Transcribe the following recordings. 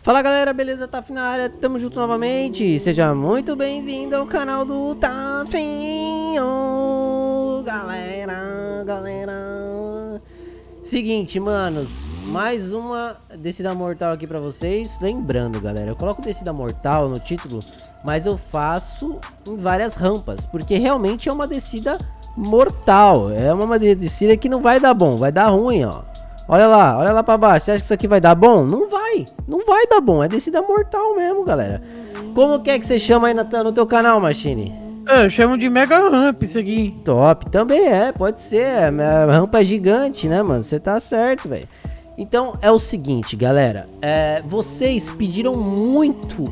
Fala galera, beleza? Taf na área, tamo junto novamente. Seja muito bem-vindo ao canal do Tafinho. Galera. Seguinte, manos, mais uma descida mortal aqui pra vocês. Lembrando, galera, eu coloco descida mortal no título, mas eu faço em várias rampas, porque realmente é uma descida mortal. É uma descida que não vai dar bom, vai dar ruim, ó. Olha lá pra baixo. Você acha que isso aqui vai dar bom? Não vai dar bom. É descida mortal mesmo, galera. Como que é que você chama aí no teu canal, Machine? Eu chamo de Mega Ramp isso aqui. Top, também pode ser. A rampa é gigante, né, mano? Você tá certo, velho. Então é o seguinte, galera. Vocês pediram muito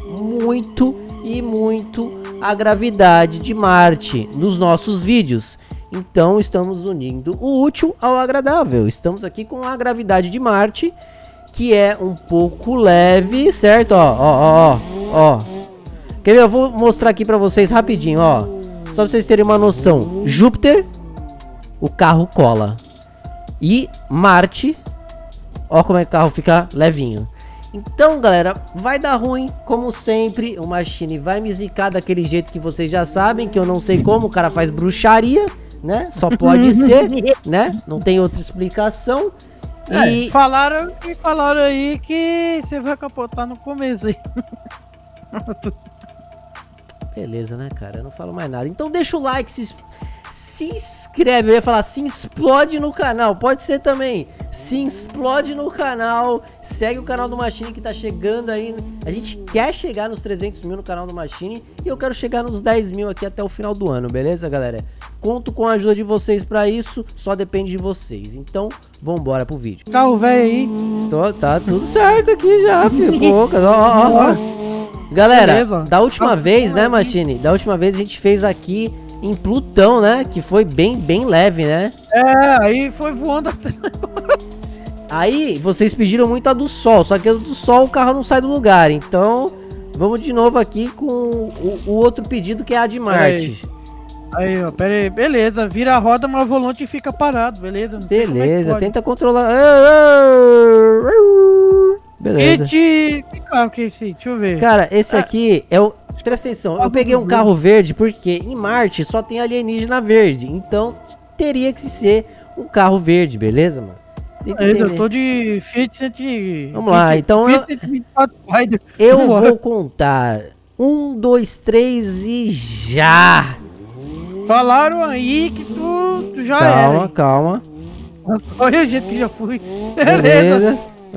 a gravidade de Marte nos nossos vídeos. Então estamos unindo o útil ao agradável. Estamos aqui com a gravidade de Marte, que é um pouco leve, certo? Ó. Quer ver? Eu vou mostrar aqui pra vocês rapidinho, ó. Só pra vocês terem uma noção. Júpiter, o carro cola. E Marte, ó como é que o carro fica levinho. Então, galera, vai dar ruim, como sempre. O Machine vai me zicar daquele jeito que vocês já sabem, que eu não sei como, o cara faz bruxaria, né? Só pode ser, né? Não tem outra explicação. E falaram aí que você vai capotar no começo aí. Beleza, né, cara? Eu não falo mais nada. Então deixa o like, se inscreve. Eu ia falar, se explode no canal. Pode ser também. Se explode no canal. Segue o canal do Machine que tá chegando aí. A gente quer chegar nos 300 mil no canal do Machine. E eu quero chegar nos 10 mil aqui até o final do ano, beleza, galera? Conto com a ajuda de vocês pra isso. Só depende de vocês. Então, vambora pro vídeo. Carro velho aí. Tá tudo certo aqui já, filho. Ó. Galera, beleza. Da última vez, né, Machine? Da última vez a gente fez aqui em Plutão, né? Que foi bem leve, né? Aí foi voando até... Aí vocês pediram muito a do Sol, só que a do Sol o carro não sai do lugar. Então, vamos de novo aqui com o outro pedido, que é a de Marte. Aí, ó, pera aí. Beleza, vira a roda, mas o volante fica parado, beleza? Não beleza, tenta controlar... Beleza. Que carro que é esse? Deixa eu ver. Cara, esse aqui é o... Presta atenção, eu peguei um carro verde porque em Marte só tem alienígena verde. Então teria que ser um carro verde, beleza, mano? Eu tô de Fiat 100... Vamos lá, então eu vou contar 1, 2, 3 e já! Falaram aí que tu já era. Calma. Olha o jeito que já fui. Beleza.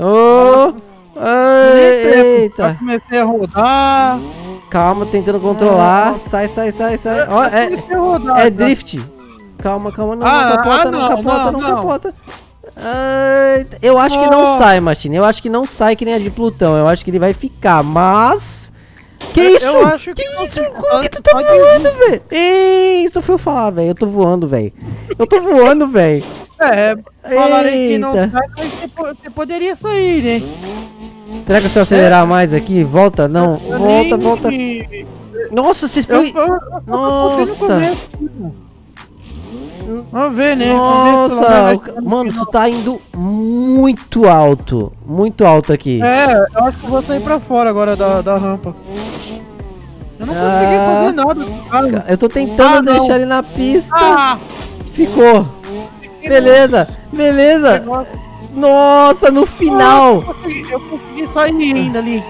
Eita. Comecei a rodar. Calma, tentando controlar. Sai. Ó, é drift. Calma, não capota. Eu acho que não sai, Machine. Eu acho que não sai que nem a de Plutão. Eu acho que ele vai ficar, mas... Que isso? Eu acho que isso? Como que tu tá voando, velho? Isso foi eu falar, velho. Eu tô voando, velho. Falaram que não sai, mas você poderia sair, né? Será que se eu acelerar mais aqui? Volta, não. Volta. Nossa, vocês foi... Nossa. Vamos ver, né? Nossa, mano, tu tá indo muito alto. Muito alto aqui. Eu acho que eu vou sair pra fora agora da rampa. Eu não consegui fazer nada, cara. Eu tô tentando deixar ele na pista. Ficou. Beleza. Nossa, no final. Eu consegui sair ainda ali.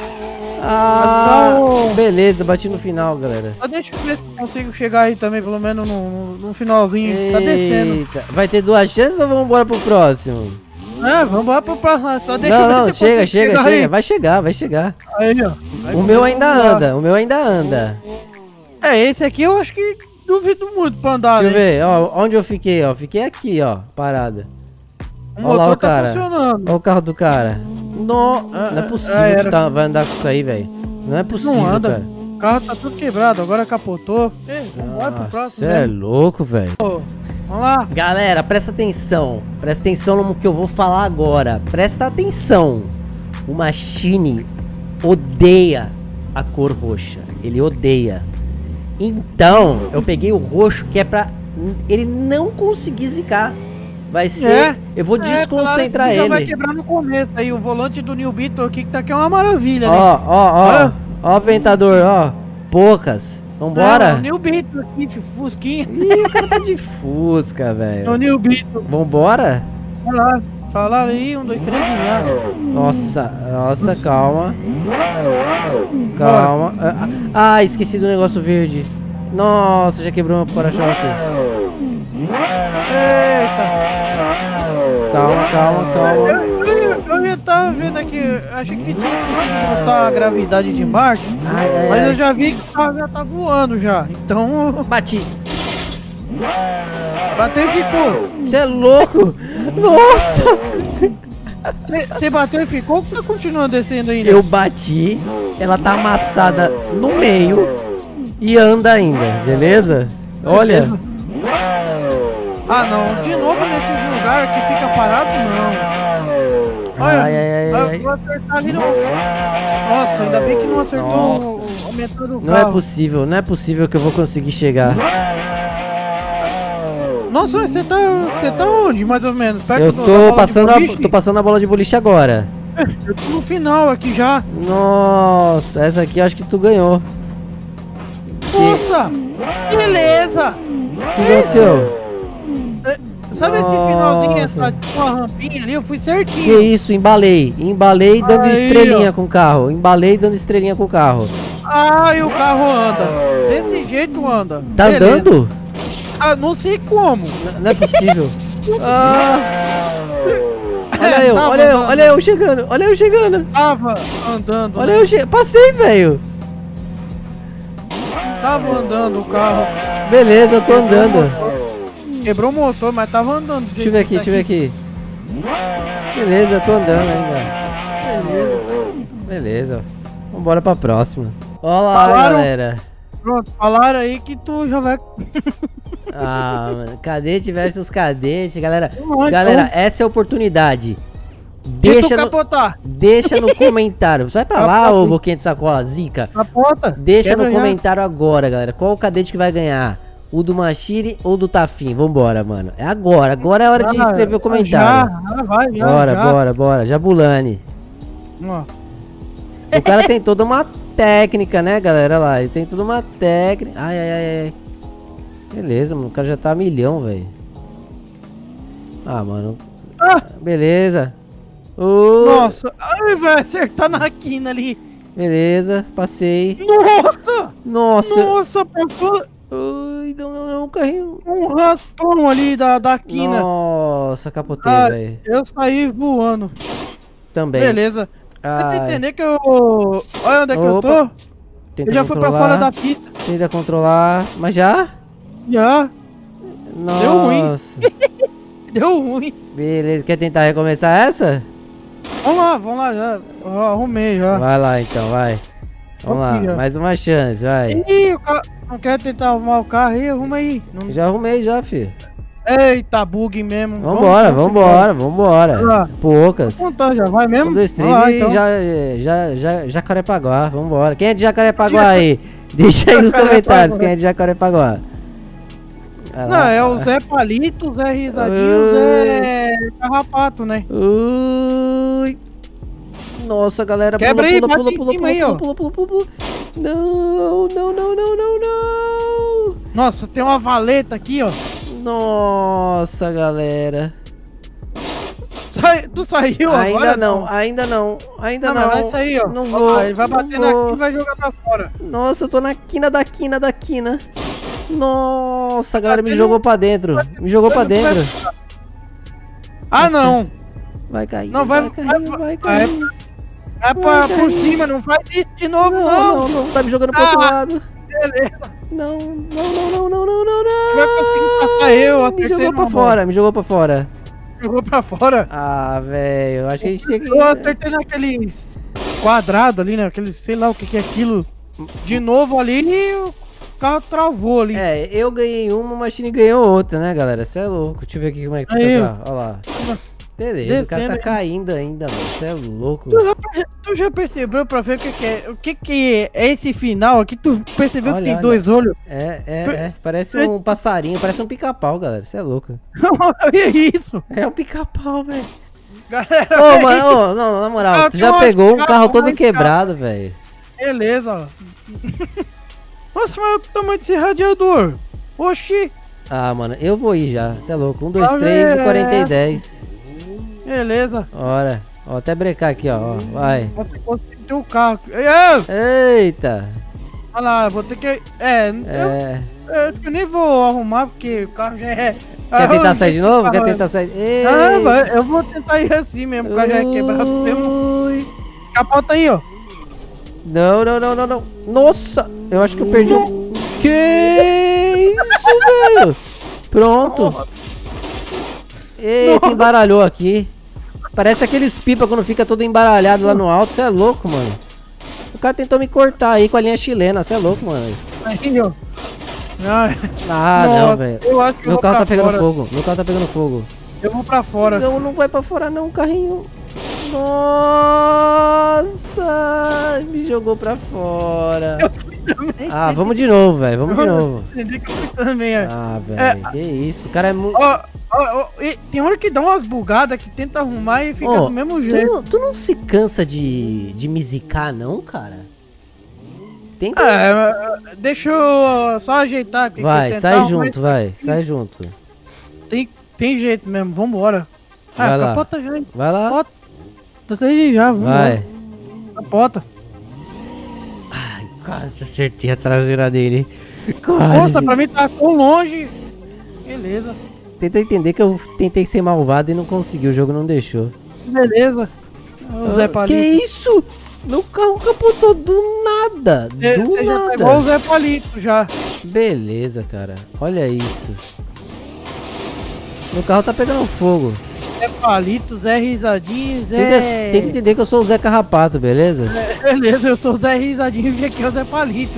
Beleza, bati no final, galera. Só deixa eu ver se consigo chegar aí também, pelo menos no finalzinho. Tá descendo. Vai ter 2 chances ou vamos embora pro próximo? Vamos embora pro próximo. Só deixa eu ver se chega. Vai chegar. Aí, ó. O meu ainda anda. Esse aqui eu acho que duvido muito pra andar. Deixa eu ver, ó, onde eu fiquei, ó. Fiquei aqui, ó, parada. Olha lá o cara. Olha o carro do cara. Não é possível que tu vai andar com isso aí, velho. Não é possível, não anda. Cara. O carro tá tudo quebrado, agora capotou. Vamos pro próximo. Você é louco, velho. Vamos lá. Galera, presta atenção. Presta atenção no que eu vou falar agora. Presta atenção. O Machine odeia a cor roxa. Ele odeia. Então, eu peguei o roxo que é pra ele não conseguir zicar. Vai ser... Eu vou desconcentrar ele. Vai ele. quebrar no começo. Aí o volante do New Beetle aqui que tá aqui é uma maravilha. Ó, Ventador, ó. Poucas. Vambora? É o New Beetle aqui, Fusquinha. Ih, o cara tá de Fusca, velho. É o New Beetle. Vambora? Vai lá. Falaram aí, 1, 2, 3 e já. Nossa, calma. Calma. Ah, esqueci do negócio verde. Nossa, já quebrou meu para-choque. Eita. Calma. Eu ia estar vendo aqui, achei que tinha esquecido de botar a gravidade de Marte, mas eu já vi que o carro já tá voando já, então... Bati. Bateu e ficou. Você é louco? Nossa! Você bateu e ficou ou tá continuando descendo ainda? Eu bati, ela tá amassada no meio e anda ainda, beleza? Olha. Ah não, de novo nesses lugares que fica parado, não. Olha, ai. Eu vou acertar ali no... Nossa, ainda bem que não acertou a metade do carro. Não é possível que eu vou conseguir chegar. Nossa, você tá onde, mais ou menos? Perto eu tô passando a bola de boliche agora. Eu tô no final aqui já. Nossa, essa aqui eu acho que tu ganhou. Nossa, beleza. O que aconteceu? Sabe esse finalzinho, essa uma rampinha ali? Eu fui certinho. Que isso, embalei dando estrelinha com o carro. Embalei dando estrelinha com o carro. Ah, e o carro anda. Desse jeito anda. Tá beleza. Andando? Ah, não sei como. Não é possível. Olha eu chegando. Tava andando. Olha eu chegando. Passei, velho. Tava andando o carro. Beleza, eu tô andando. Quebrou o motor, mas tava andando. Deixa eu ver aqui. Beleza, eu tô andando ainda. Beleza. Vambora pra próxima. Olha lá, galera. Pronto, falaram aí que tu já vai... Mano, cadete versus cadete, galera. Galera, essa é a oportunidade. Deixa no comentário. Vai pra lá, ô boquinha de sacola, zica. Deixa no comentário agora, galera. Qual o cadete que vai ganhar? O do Machiri ou do Tafim? Vambora, mano. É agora. Agora é a hora de escrever o comentário. Bora. Jabulani. O cara tem toda uma técnica, né, galera? Olha lá, ele tem toda uma técnica. Ai. Beleza, mano. O cara já tá a milhão, velho. Mano. Beleza. Nossa. Ai, vai acertar na quina ali. Beleza, passei. Nossa, passou. Ai, não, carrinho. Um raspão ali da quina. Nossa, capotei, velho. Eu saí voando. Também. Beleza. Você tem que entender que eu... Olha onde é que eu tô. Eu já fui pra fora da pista. Tenta controlar. Mas já? Já. Nossa. Deu ruim. Deu ruim. Beleza, quer tentar recomeçar essa? Vamos lá já. Eu arrumei já. Vai lá então, vai. Vamos lá, mais uma chance, vai. Ih, o cara não quer tentar arrumar o carro aí? Arruma aí. Já arrumei já, filho. Eita, bug mesmo. Vambora. Poucas. Contar já, vai mesmo? 1, 2, 3 e então. Jacarepaguá, vambora. Quem é de Jacarepaguá aí? Deixa aí nos comentários quem é de Jacarepaguá. Não, é o Zé Palito, o Zé Risadinho, o Zé Carrapato, né? Ui. Nossa, galera, quebra aí, pula. Não. Nossa, tem uma valeta aqui, ó. Nossa, galera. Tu saiu agora? Ainda não. Vai sair, ó. Não vou. Ele vai bater aqui e vai jogar pra fora. Nossa, eu tô na quina da quina. Nossa, galera, me jogou pra dentro. Não. Vai cair. Não, vai cair. Vai por cima, não faz isso de novo, não. Não, tá me jogando pro outro lado. Beleza. Não. Vai conseguir passar eu. Me jogou pra fora. Jogou pra fora? Velho, acho que a gente tem que... Eu acertei naqueles quadrados ali, né? Aqueles, sei lá o que é aquilo. De novo ali e o carro travou ali. Eu ganhei uma, o Machine ganhou outra, né, galera? Você é louco. Deixa eu ver aqui como é que tá. Olha lá. Beleza, o cara tá caindo ainda, mano. Você é louco. Tu já percebeu pra ver o que é esse final aqui? Tu percebeu que tem dois olhos? Parece um passarinho, parece um pica-pau, galera. Você é louco. Olha isso. É o pica-pau, velho. Galera, ô, mano, não, na moral, tu já pegou um carro todo quebrado, velho. Beleza, ó. Nossa, mas olha o tamanho desse radiador. Oxi. Ah, mano, eu vou ir já. Você é louco. 1, 2, 3 e 40 e 10. Beleza. Ora. Ó, até brecar aqui, ó. Vai. Você conseguiu o carro. Eita. Olha lá, eu vou ter que... Eu nem vou arrumar, porque o carro já é... Quer tentar sair de novo? Quer tentar sair? Eu vou tentar ir assim mesmo, o carro já é quebrado mesmo. Capota aí, ó. Não. Nossa, eu acho que eu perdi um... Que isso, velho? Pronto. Eita, embaralhou aqui. Parece aqueles pipa quando fica todo embaralhado lá no alto. Você é louco, mano. O cara tentou me cortar aí com a linha chilena. Você é louco, mano. Aí, ó. Não, velho. Meu carro tá pegando fogo. Meu carro tá pegando fogo. Eu vou pra fora. Não vai pra fora não, carrinho. Nossa, me jogou pra fora. Eu fui também. Ah, vamos de novo, velho. Vamos de novo. Entendi que eu fui também, ó. Ah, velho, que isso. O cara é muito... Tem hora que dá umas bugadas que tenta arrumar e fica do mesmo jeito. Tu não se cansa de me zicar, não, cara? Tem que... Deixa eu só ajeitar aqui. Vai, sai junto, vai. Sai junto. Tem jeito mesmo, vambora. Vai lá. Capota já, hein? Vai lá. Capota. Tô saindo já, vambora. Vai. Capota. Ai, quase acertei a traseira dele. Quase. Nossa, pra mim tá tão longe. Beleza. Tenta entender que eu tentei ser malvado e não consegui, o jogo não deixou. Beleza. O Zé Palito. Que isso? Meu carro capotou do nada. Você já pegou o Zé Palito já. Beleza, cara. Olha isso. Meu carro tá pegando fogo. Zé Palito, Zé Risadinho, Zé... Tem que entender que eu sou o Zé Carrapato, beleza? Beleza, eu sou o Zé Risadinho e aqui é o Zé Palito.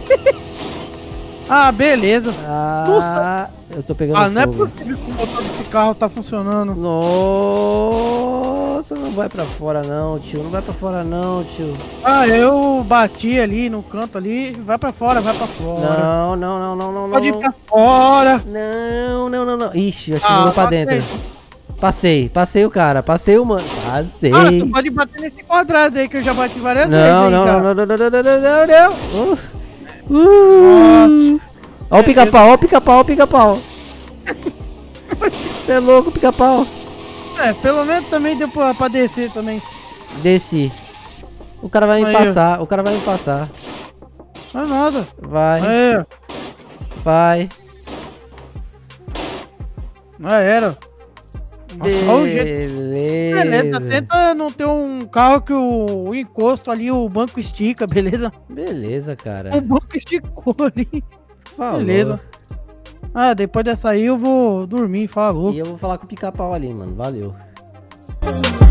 Ah, beleza. Nossa. Eu tô pegando fogo. Não é possível que o motor desse carro tá funcionando. Nossa, não vai pra fora não, tio. Não vai pra fora não, tio. Eu bati ali no canto ali. Vai pra fora, vai pra fora. Não. Pode ir pra fora. Não. Ixi, acho que jogou pra dentro. Passei o cara, passei o mano. Passei. Tu pode bater nesse quadrado aí que eu já bati várias vezes. Não. Ó o pica-pau, ó o pica-pau. Você é louco, pica-pau. Pelo menos também deu pra descer também. Desci. O cara vai me passar, Não é nada. Vai. Não era. Nossa, olha o jeito. Beleza, tenta não ter um carro que o encosto ali, o banco estica, beleza? Beleza, cara. O banco esticou ali. Falou. Beleza. Depois dessa aí eu vou dormir, falou. E eu vou falar com o pica-pau ali, mano. Valeu.